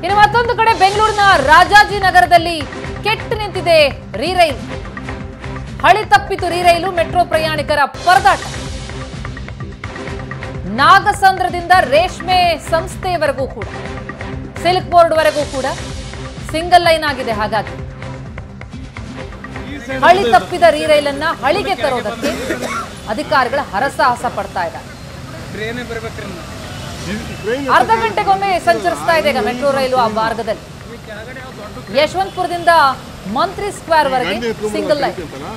ಇನ್ನು ಮತ್ತೊಂದು ಕಡೆ ಬೆಂಗಳೂರಿನ ರಾಜಾಜಿನಗರದಲ್ಲಿ ಕೆಟ್ಟು ನಿಂತಿದೆ ರೀರೈಲು. ಹಳಿ ತಪ್ಪಿತು ರೀರೈಲು, ಮೆಟ್ರೋ ಪ್ರಯಾಣಿಕರ ಪರದಾಟ. ನಾಗಸಂದ್ರದಿಂದ ರೇಷ್ಮೆ ಸಂಸ್ಥೆಯವರೆಗೂ ಕೂಡ, ಸಿಲ್ಕ್ ಬೋರ್ಡ್ ವರೆಗೂ ಕೂಡ ಸಿಂಗಲ್ ಲೈನ್ ಆಗಿದೆ. ಹಾಗಾಗಿ ಹಳಿ ತಪ್ಪಿದ ರೀರೈಲನ್ನ ಹಳಿಗೆ ತರೋದಕ್ಕೆ ಅಧಿಕಾರಿಗಳ ಹರಸಾಹಸ ಪಡ್ತಾ ಇದ್ದಾರೆ. ಅರ್ಧ ಗಂಟೆಗೊಮ್ಮೆ ಸಂಚರಿಸ್ತಾ ಇದೆ ಈಗ ಮೆಟ್ರೋ ರೈಲು ಆ ಮಾರ್ಗದಲ್ಲಿ. ಯಶವಂತಪುರದಿಂದ ಮಂತ್ರಿ ಸ್ಕ್ವೇರ್ ವರೆಗೆ ಸಿಂಗಲ್ ಲೈನ್.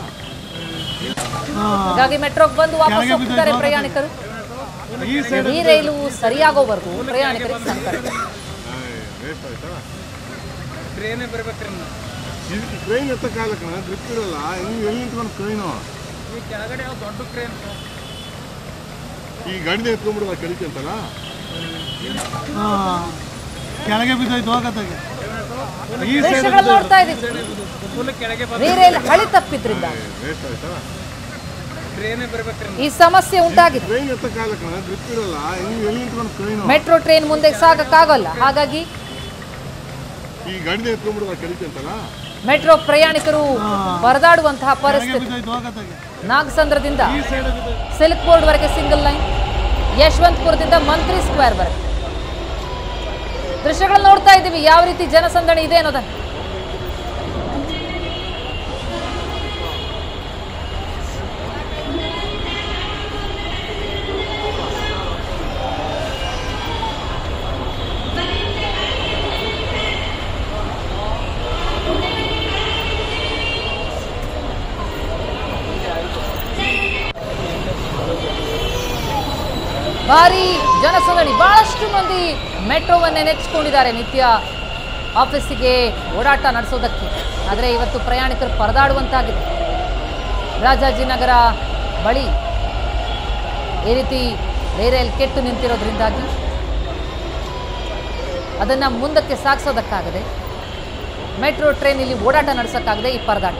ಹಾಗಾಗಿ ಮೆಟ್ರೋಗೆ ಬಂದು ವಾಪಸ್ ಹೋಗ್ತಿದ್ದಾರೆ ಪ್ರಯಾಣಿಕರು. ಈ ರೈಲು ಸರಿಯಾಗೋವರೆಗೂ ಪ್ರಯಾಣಿಕರಿಗೆ ಸಂಕಟ. ಟ್ರೈನ್ ಎತ್ತ ಕಾಲಕ್ಕೆ ಗ್ರಿಪ್ ಇರಲ್ಲ, ಎಲ್ಲಿ ನಿಂತ್ಕೊಂಡು ಟ್ರೈನು ಈ ಗಾಡಿನ ಎತ್ಕೊಂಡ್ಬಿಡಲ್ಲ ಕೆಳಕ್ಕೆ ಅಂತಲ್ಲ, ಕೆಳಗೆ ಬಿದ್ದೋಯ್ತು ಹೋಗತ್ತಾಗೆ. ನೋಡ್ತಾ ಇದೀವಿ ರೈಲ್ ಹಳಿ ತಪ್ಪಿದ್ರಿಂದ ಈ ಸಮಸ್ಯೆ ಉಂಟಾಗಿದೆ. ಟ್ರೈನ್ ಎತ್ತ ಕಾಲಕ್ಕೆ ಗ್ರಿಪ್ ಇರಲ್ಲ, ಎಲ್ಲಿ ನಿಂತ್ಕೊಂಡು ಟ್ರೈನು ಮೆಟ್ರೋ ಟ್ರೈನ್ ಮುಂದೆ ಸಾಗಕ್ಕಾಗಲ್ಲ. ಹಾಗಾಗಿ ಈ ಗಾಡಿನ ಎತ್ಕೊಂಡ್ಬಿಡಲ್ಲ ಕೆಳಕ್ಕೆ ಅಂತಲ್ಲ, ಮೆಟ್ರೋ ಪ್ರಯಾಣಿಕರು ಪರದಾಡುವಂತಹ ಪರಿಸ್ಥಿತಿ. ನಾಗಸಂದ್ರದಿಂದ ಸಿಲ್ಕ್ ಬೋರ್ಡ್ ವರೆಗೆ ಸಿಂಗಲ್ ಲೈನ್, ಯಶವಂತಪುರದಿಂದ ಮಂತ್ರಿ ಸ್ಕ್ವೇರ್ ವರೆಗೆ ದೃಶ್ಯಗಳನ್ನು ನೋಡ್ತಾ ಇದ್ದೀವಿ. ಯಾವ ರೀತಿ ಜನಸಂದಣಿ ಇದೆ ಅನ್ನೋದನ್ನ ಭಾರಿ ಜನಸಂದಣಿ. ಬಹಳಷ್ಟು ಮಂದಿ ಮೆಟ್ರೋವನ್ನೇ ನೆಚ್ಚಿಕೊಂಡಿದ್ದಾರೆ ನಿತ್ಯ ಆಫೀಸಿಗೆ ಓಡಾಟ ನಡೆಸೋದಕ್ಕೆ. ಆದರೆ ಇವತ್ತು ಪ್ರಯಾಣಿಕರು ಪರದಾಡುವಂತಾಗಿದೆ. ರಾಜಾಜಿನಗರ ಬಳಿ ಈ ರೀತಿ ರೈಲ್ ಕೆಟ್ಟು ನಿಂತಿರೋದ್ರಿಂದಾಗಿ ಅದನ್ನು ಮುಂದಕ್ಕೆ ಸಾಗಿಸೋದಕ್ಕಾಗದೆ, ಮೆಟ್ರೋ ಟ್ರೈನ್ ಇಲ್ಲಿ ಓಡಾಟ ನಡೆಸೋಕ್ಕಾಗದೆ ಈ ಪರದಾಟ.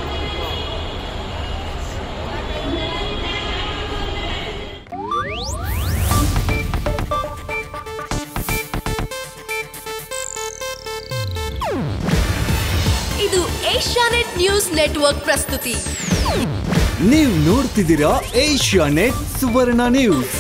ಇದು ಏಷ್ಯಾನೆಟ್ ನ್ಯೂಸ್ ನೆಟ್ವರ್ಕ್ ಪ್ರಸ್ತುತಿ. ನೀವು ನೋಡ್ತಿದ್ದೀರಾ ಏಷ್ಯಾನೆಟ್ ಸುವರ್ಣ ನ್ಯೂಸ್.